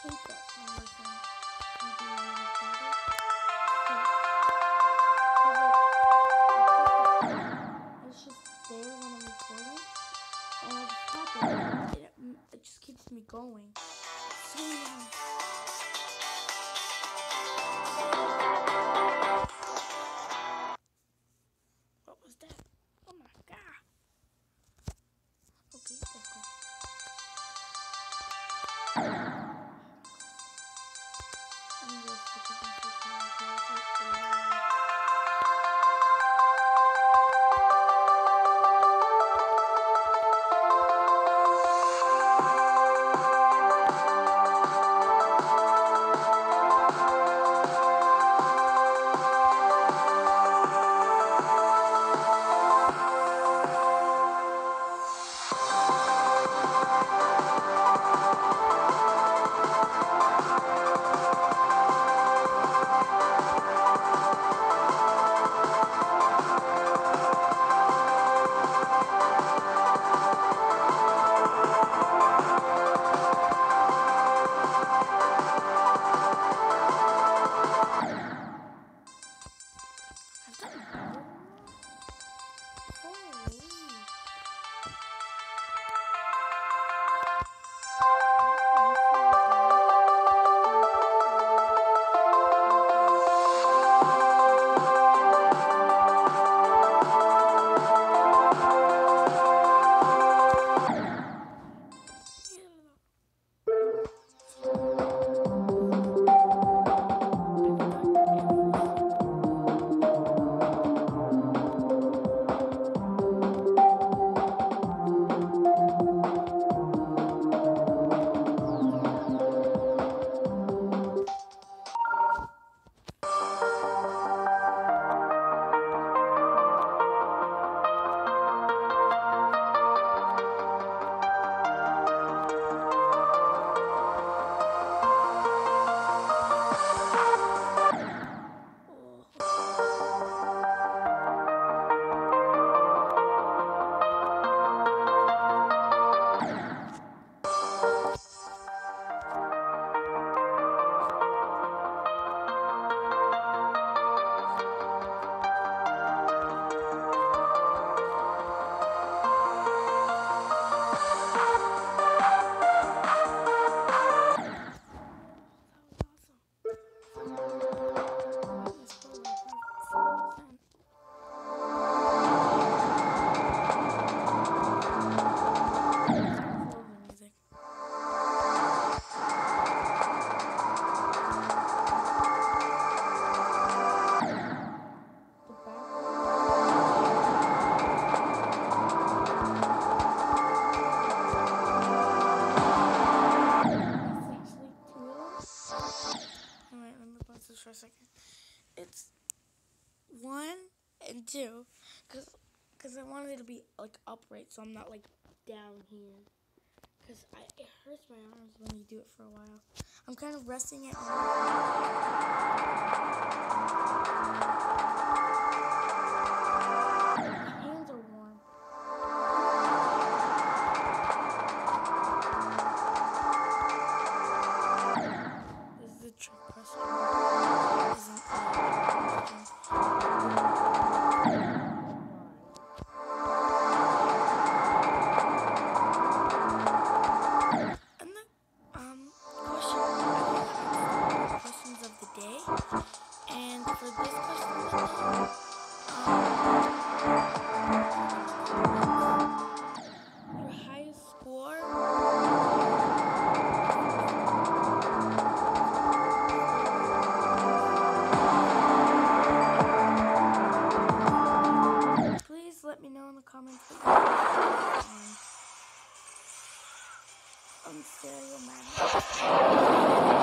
hate that number thing. I'm being really excited. So, cause like, I press the top, and it's just there when I'm recording, and I just tap it, and it just keeps me going. It's so annoying. What was that? Oh my god. Okay, that's cool. I'm just because I'm so tired. I've done better than that? Holy. For a second. It's 1 and 2, cause I wanted it to be like upright, so I'm not like down here. Cause it hurts my arms when you do it for a while. I'm kind of resting it on. My hands are warm. This is a trick question. Questions of the day, and for this question of the day, your highest score. Please let me know in the comments what on Stereo Magic.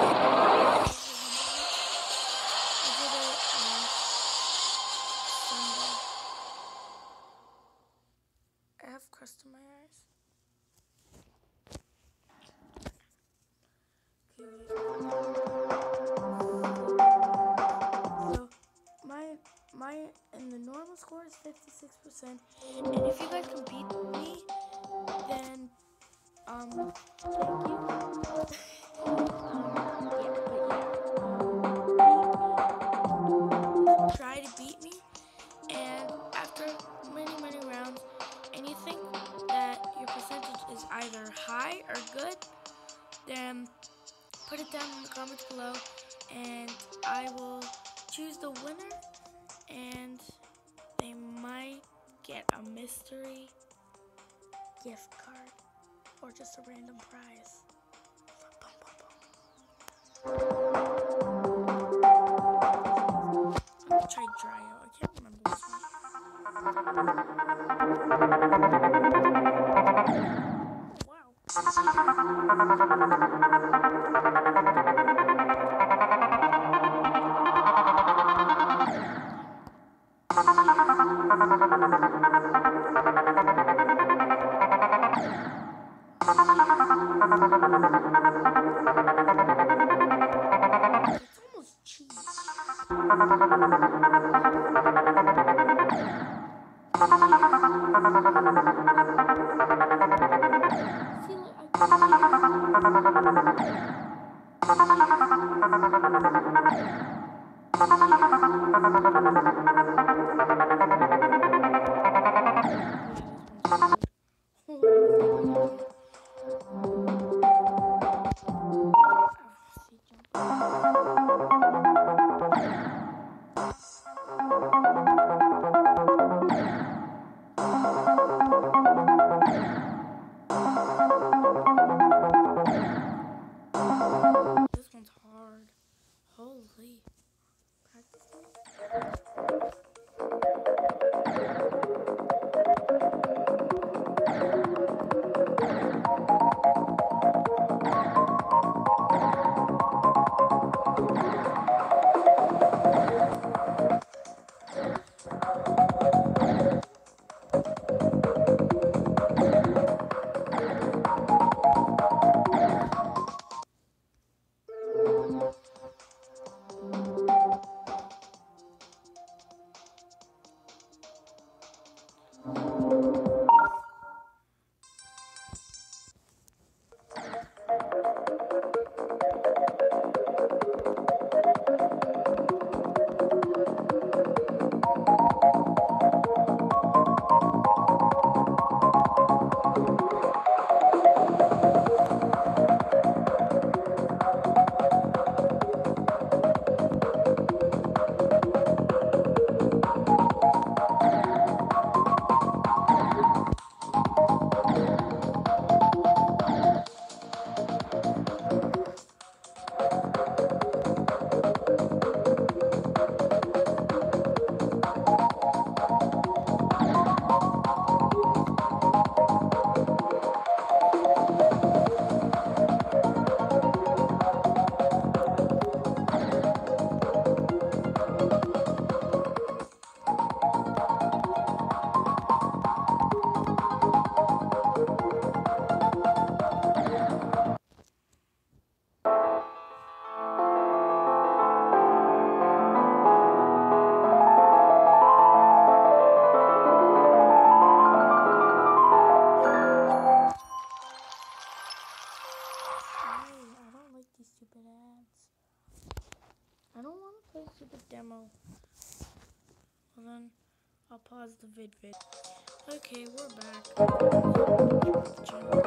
I have crust in my eyes. So my and the normal score is 56%. And if you guys can beat me, then thank you. put it down in the comments below, and I will choose the winner, and they might get a mystery gift card or just a random prize. Boom, boom, boom. I'm gonna try dry out. I can't remember which one. Oh, wow. It's almost cheese. See, look, I put this one's hard. Holy. Practicing. Stupid ads. I don't want to play stupid demo. Well then, I'll pause the vid. Okay, we're back.